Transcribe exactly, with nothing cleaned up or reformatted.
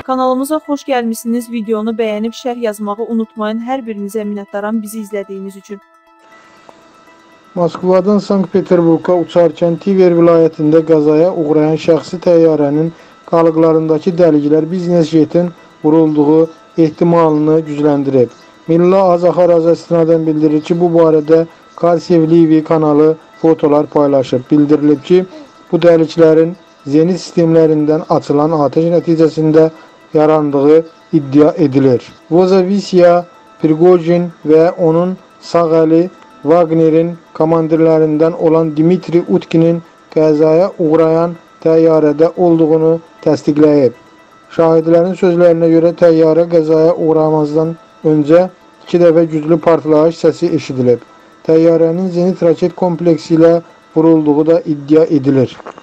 Kanalımıza xoş gəlmişsiniz. Videonu bəyənib şərh yazmağı unutmayın. Hər birinizə minnətdaram bizi izlədiyiniz üçün. Moskvadan Sankt-Peterburg'a uçarkən Tver vilayətində qəzaya uğrayan şəxsi təyyarənin qalıqlarındakı dəliklər biznes jetin vurulduğu ehtimalını gücləndirib. Milli Azaxaraza istinadən bildirir ki, bu barədə Karsevlivi kanalı fotolar paylaşıb. Bildirilib ki, bu dəliklərin zenit sistemlərindən açılan ateş nəticəsində yarandığı iddia edilir. Vozovisiya, Prigojin və onun sağ əli Wagner'in komandirlərindən olan Dmitri Utkinin qəzaya uğrayan təyyarədə olduğunu təsdiqləyib. Şahidlərin sözlərinə görə təyyarə qəzaya uğramazdan öncə iki dəfə güclü partlayış səsi eşidilib. Təyyarənin zenit raket kompleksi ilə vurulduğu da iddia edilir.